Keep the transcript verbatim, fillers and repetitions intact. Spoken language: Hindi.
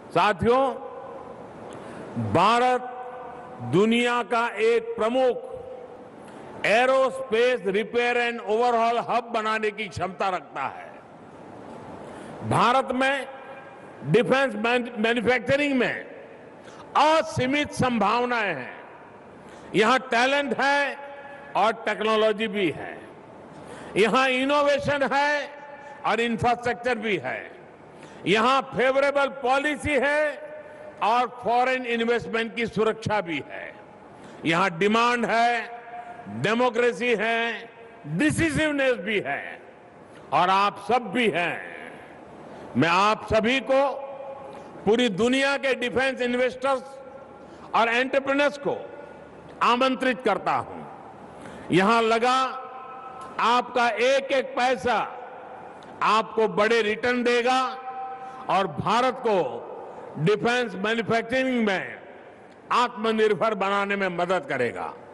साथियों, भारत दुनिया का एक प्रमुख aerospace repair and overhaul hub बनाने की क्षमता रखता है। भारत में डिफेंस मैन्युफैक्चरिंग में असीमित संभावनाएं हैं। यहां टैलेंट है और टेक्नोलॉजी भी है। यहां इनोवेशन है और इंफ्रास्ट्रक्चर भी है। यहां फेवरेबल पॉलिसी है और फॉरेन इन्वेस्टमेंट की सुरक्षा भी है। यहां डिमांड है, डेमोक्रेसी है, डिसिसिवनेस भी है और आप सब भी हैं। मैं आप सभी को, पूरी दुनिया के डिफेंस इन्वेस्टर्स और एंटरप्रेन्योर्स को आमंत्रित करता हूं। यहां लगा आपका एक एक पैसा आपको बड़े रिटर्न देगा और भारत को डिफेंस मैन्युफैक्चरिंग में आत्मनिर्भर बनाने में मदद करेगा।